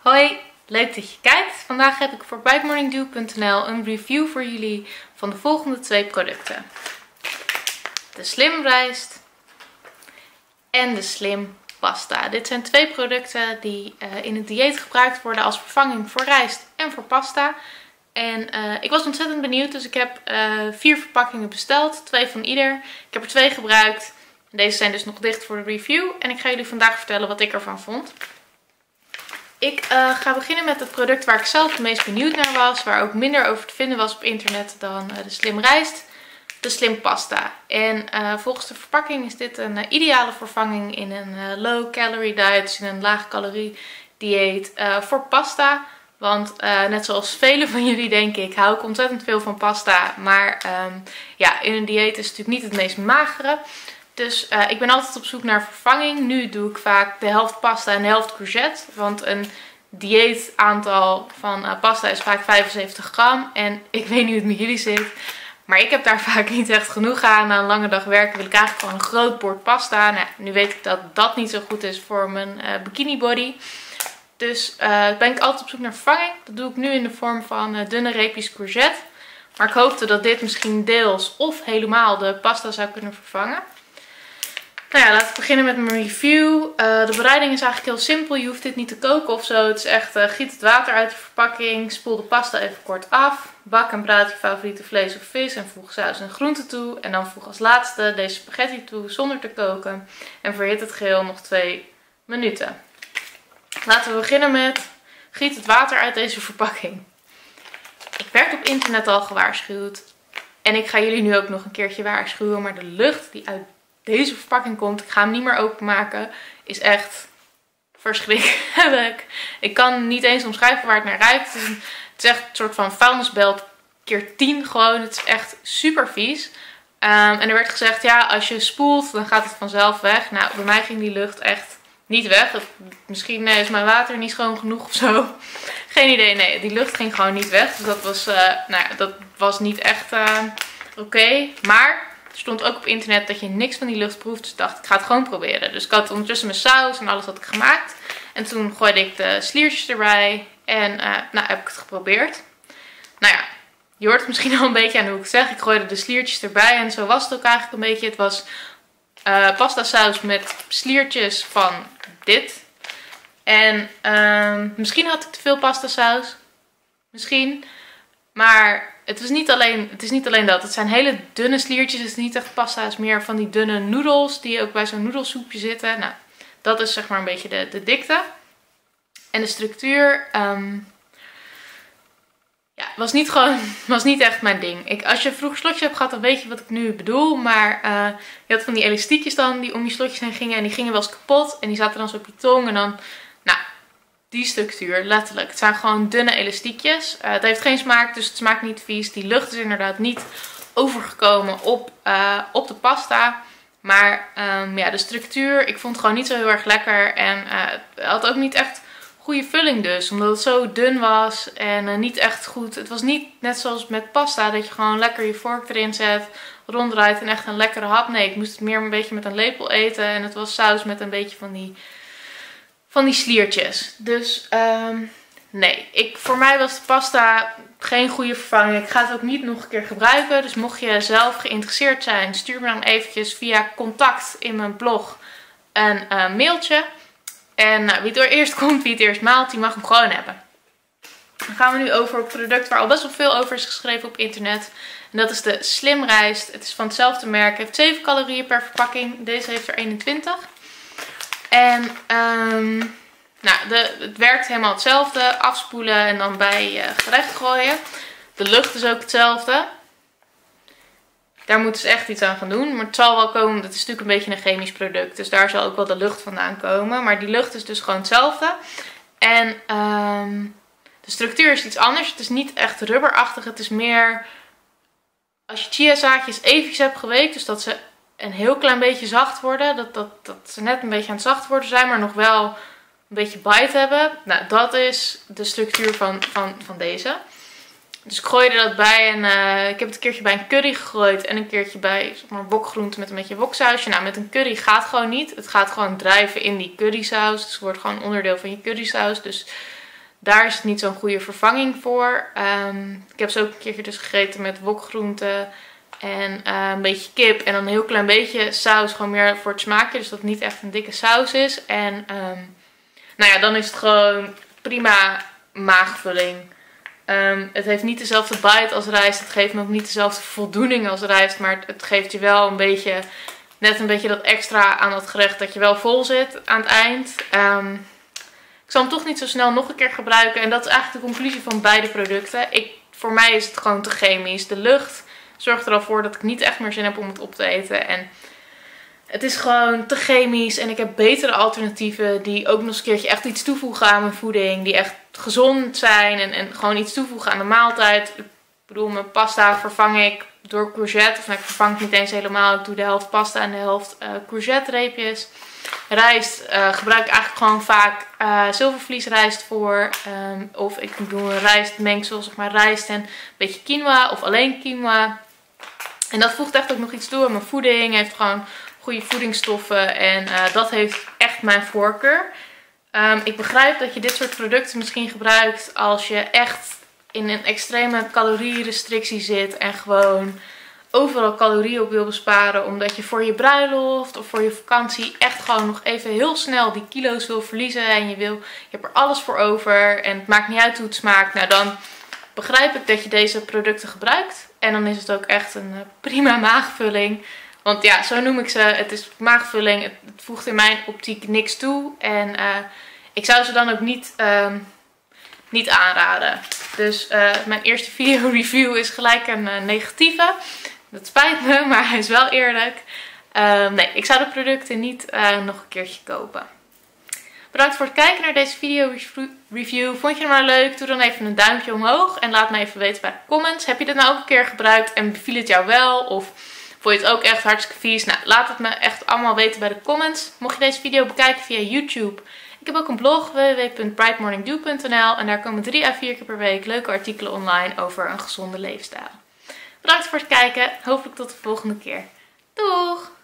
Hoi, leuk dat je kijkt. Vandaag heb ik voor bitemorningdew.nl een review voor jullie van de volgende twee producten. De Slim rijst en de Slim pasta. Dit zijn twee producten die in het dieet gebruikt worden als vervanging voor rijst en voor pasta. En ik was ontzettend benieuwd, dus ik heb 4 verpakkingen besteld. 2 van ieder. Ik heb er 2 gebruikt. Deze zijn dus nog dicht voor de review. En ik ga jullie vandaag vertellen wat ik ervan vond. Ik ga beginnen met het product waar ik zelf het meest benieuwd naar was. Waar ook minder over te vinden was op internet dan de Slim rijst. De Slim pasta. En volgens de verpakking is dit een ideale vervanging in een low calorie diet. Dus in een laag calorie dieet voor pasta. Want net zoals velen van jullie denk ik, hou ik ontzettend veel van pasta. Maar ja, in een dieet is het natuurlijk niet het meest magere. Dus ik ben altijd op zoek naar vervanging. Nu doe ik vaak de helft pasta en de helft courgette. Want een dieetaantal van pasta is vaak 75 gram. En ik weet niet hoe het met jullie zit. Maar ik heb daar vaak niet echt genoeg aan. Na een lange dag werken wil ik eigenlijk gewoon een groot bord pasta. Nou, nu weet ik dat dat niet zo goed is voor mijn bikini body. Dus ben ik altijd op zoek naar vervanging. Dat doe ik nu in de vorm van dunne reepjes courgette. Maar ik hoopte dat dit misschien deels of helemaal de pasta zou kunnen vervangen. Nou ja, laten we beginnen met mijn review. De bereiding is eigenlijk heel simpel. Je hoeft dit niet te koken of zo. Het is echt, giet het water uit de verpakking. Spoel de pasta even kort af. Bak en braad je favoriete vlees of vis. En voeg saus en groenten toe. En dan voeg als laatste deze spaghetti toe zonder te koken. En verhit het geheel nog 2 minuten. Laten we beginnen met giet het water uit deze verpakking. Ik werd op internet al gewaarschuwd. En ik ga jullie nu ook nog een keertje waarschuwen. Maar de lucht die uit deze verpakking komt, ik ga hem niet meer openmaken, is echt verschrikkelijk. Ik kan niet eens omschrijven waar het naar ruikt. Het is echt een soort van vuilnisbelt keer 10 gewoon. Het is echt super vies. En er werd gezegd, ja, als je spoelt, dan gaat het vanzelf weg. Nou, bij mij ging die lucht echt niet weg. Misschien is mijn water niet schoon genoeg of zo. Geen idee, nee, die lucht ging gewoon niet weg. Dus dat was niet echt oké. Maar er stond ook op internet dat je niks van die lucht proeft. Dus ik dacht, ik ga het gewoon proberen. Dus ik had ondertussen mijn saus en alles had ik gemaakt. En toen gooide ik de sliertjes erbij. En heb ik het geprobeerd. Nou ja, je hoort het misschien al een beetje aan hoe ik het zeg. Ik gooide de sliertjes erbij. En zo was het ook eigenlijk een beetje. Het was pasta saus met sliertjes van dit. En misschien had ik te veel pasta saus. Misschien. Maar het is niet alleen dat. Het zijn hele dunne sliertjes. Het is niet echt pasta. Het is meer van die dunne noedels die ook bij zo'n noedelsoepje zitten. Nou, dat is zeg maar een beetje de dikte. En de structuur was niet echt mijn ding. Als je vroeger slotjes hebt gehad, dan weet je wat ik nu bedoel. Maar je had van die elastiekjes dan die om je slotjes heen gingen. En die gingen wel eens kapot. En die zaten dan zo op je tong. En dan, nou, die structuur, letterlijk. Het zijn gewoon dunne elastiekjes. Het heeft geen smaak, dus het smaakt niet vies. Die lucht is inderdaad niet overgekomen op de pasta. Maar ja, de structuur, ik vond het gewoon niet zo heel erg lekker. En het had ook niet echt goede vulling dus. Omdat het zo dun was en niet echt goed. Het was niet net zoals met pasta, dat je gewoon lekker je vork erin zet, ronddraait en echt een lekkere hap. Nee, ik moest het meer een beetje met een lepel eten. En het was saus met een beetje van die sliertjes. Dus nee, voor mij was de pasta geen goede vervanging. Ik ga het ook niet nog een keer gebruiken. Dus mocht je zelf geïnteresseerd zijn, stuur me dan eventjes via contact in mijn blog een mailtje. En wie het eerst komt, wie het eerst maalt, die mag hem gewoon hebben. Dan gaan we nu over op een product waar al best wel veel over is geschreven op internet. En dat is de Slim rijst. Het is van hetzelfde merk. Het heeft 7 calorieën per verpakking. Deze heeft er 21. En het werkt helemaal hetzelfde. Afspoelen en dan bij je gerecht gooien. De lucht is ook hetzelfde. Daar moeten ze echt iets aan gaan doen. Maar het zal wel komen, het is natuurlijk een beetje een chemisch product. Dus daar zal ook wel de lucht vandaan komen. Maar die lucht is dus gewoon hetzelfde. En de structuur is iets anders. Het is niet echt rubberachtig. Het is meer, als je chiazaadjes eventjes hebt geweekt. Dus dat ze een heel klein beetje zacht worden. Dat ze net een beetje aan het zacht worden zijn. Maar nog wel een beetje bite hebben. Nou, dat is de structuur van deze. Dus ik gooide dat bij en ik heb het een keertje bij een curry gegooid. En een keertje bij zeg maar, wokgroente met een beetje woksausje. Nou, met een curry gaat gewoon niet. Het gaat gewoon drijven in die currysaus. Dus het wordt gewoon onderdeel van je currysaus. Dus daar is het niet zo'n goede vervanging voor. Ik heb ze ook een keertje dus gegeten met wokgroenten en een beetje kip. En dan een heel klein beetje saus, gewoon meer voor het smaakje. Dus dat het niet echt een dikke saus is. En nou ja, dan is het gewoon prima maagvulling. Het heeft niet dezelfde bite als rijst. Het geeft me ook niet dezelfde voldoening als rijst. Maar het geeft je wel een beetje, net een beetje dat extra aan dat gerecht. Dat je wel vol zit aan het eind. Ik zal hem toch niet zo snel nog een keer gebruiken. En dat is eigenlijk de conclusie van beide producten. Voor mij is het gewoon te chemisch. De lucht zorgt er al voor dat ik niet echt meer zin heb om het op te eten. En het is gewoon te chemisch. En ik heb betere alternatieven die ook nog eens een keertje echt iets toevoegen aan mijn voeding. Die echt gezond zijn en gewoon iets toevoegen aan de maaltijd. Ik bedoel, mijn pasta vervang ik door courgette. Of nou, ik vervang het niet eens helemaal. Ik doe de helft pasta en de helft courgette reepjes. Rijst gebruik ik eigenlijk gewoon vaak zilvervliesrijst voor. Of ik doe een rijstmengsel, zeg maar rijst en een beetje quinoa of alleen quinoa. En dat voegt echt ook nog iets toe aan mijn voeding. Heeft gewoon goede voedingsstoffen en dat heeft echt mijn voorkeur. Ik begrijp dat je dit soort producten misschien gebruikt als je echt in een extreme calorierestrictie zit en gewoon overal calorieën op wil besparen. Omdat je voor je bruiloft of voor je vakantie echt gewoon nog even heel snel die kilo's wil verliezen. En je hebt er alles voor over en het maakt niet uit hoe het smaakt. Nou, dan begrijp ik dat je deze producten gebruikt. En dan is het ook echt een prima maagvulling. Want ja, zo noem ik ze. Het is maagvulling. Het voegt in mijn optiek niks toe. En ik zou ze dan ook niet aanraden. Dus mijn eerste video review is gelijk een negatieve. Dat spijt me, maar hij is wel eerlijk. Nee, ik zou de producten niet nog een keertje kopen. Bedankt voor het kijken naar deze video review. Vond je hem nou leuk? Doe dan even een duimpje omhoog. En laat me even weten bij de comments. Heb je dit nou ook een keer gebruikt en beviel het jou wel? Of vond je het ook echt hartstikke vies? Nou, laat het me echt allemaal weten bij de comments. Mocht je deze video bekijken via YouTube. Ik heb ook een blog www.brightmorningdew.nl. En daar komen 3 à 4 keer per week leuke artikelen online over een gezonde leefstijl. Bedankt voor het kijken. Hopelijk tot de volgende keer. Doeg!